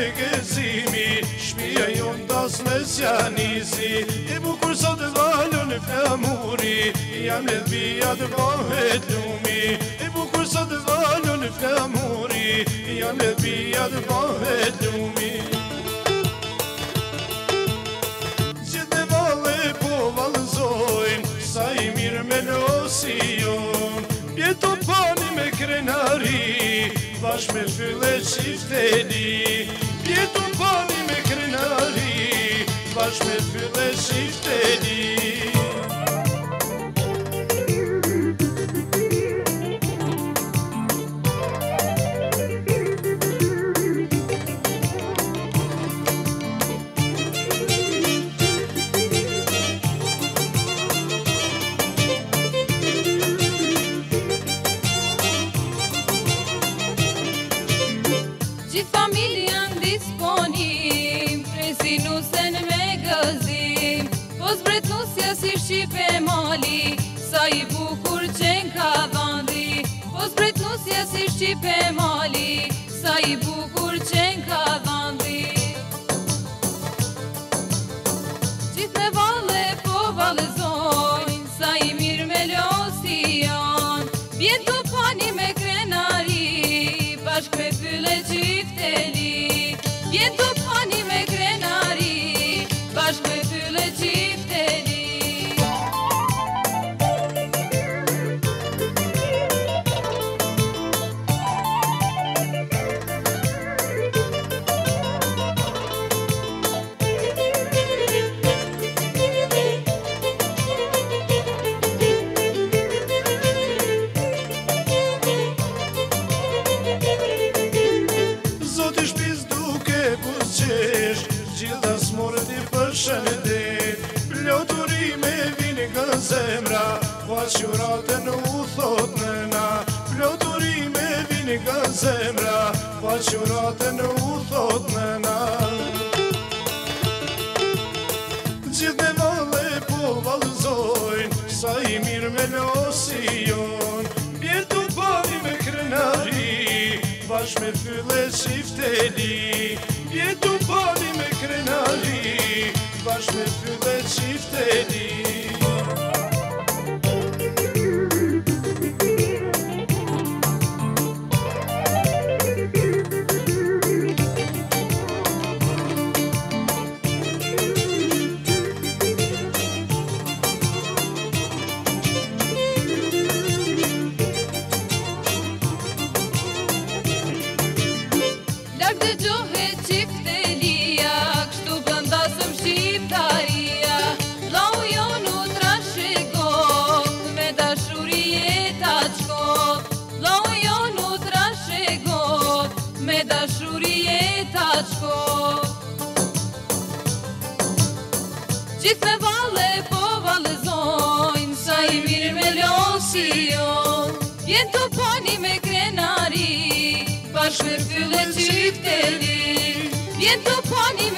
gëzimi Shpia jon das me sjanizi I bukur sot valën flamuri Jam ledh vija të bëhet lumi I bukur sot valën flamuri Jam ledh vija të bëhet lumi Gjithë me valle po valëzojnë Sa I mirë me losi jon Pjeto pani me krenari Bash me fylle qifteli Pjeto pani me krenari Bash me fylle qifteli Gjithë familjen disponim Prezinusen me gëzim Po zbretnusja si Shqipe mali Sa I bukur qenë ka vandi Po zbretnusja si Shqipe mali Sa I bukur qenë ka vandi Gjithë me valle po vallëzojnë Sa I mirë me losi janë Vjen të pani me krenari Bashk me fylle qifteli Vjen të pani me krenari Bashk me fylle qifteli Zoti shpiz duke buzqesh Gjitha smurët I përshëndet Plotërime vini nga zemra Faqjuratën u thot nëna Plotërime vini nga zemra Faqjuratën u thot nëna Gjithë me valle po vallëzojnë Sa I mirë me losi jon Pjetu pani me krenari Bash me fylle qifteli Pjetu pani me krenari Bash me fylle qifteli Lak të gjohet qiftelia Kështu bëndasëm shqiptaria Vlau jon u trashëgon Me dashuri jeta qkot Vlau jon u trashëgon Me dashuri jeta qkot Gjithë me valle po vallëzojnë Sa I mirë me losi jon Vjen të pani me krenari Bashk me fylle qifteli Vjen të pani